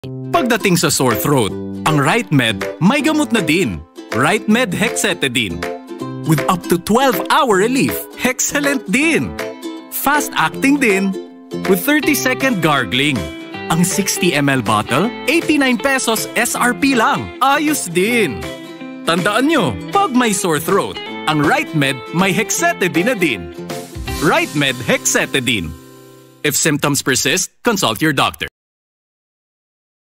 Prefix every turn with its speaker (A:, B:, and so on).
A: Pagdating sa sore throat, ang RiteMED may gamot na din. RiteMED Hexetidine. With up to 12-hour relief, excellent din. Fast-acting din. With 30-second gargling. Ang 60 ml bottle, 89 pesos SRP lang. Ayos din. Tandaan nyo, pag may sore throat, ang RiteMED may Hexetidine na din. RiteMED Hexetidine. If symptoms persist, consult your doctor.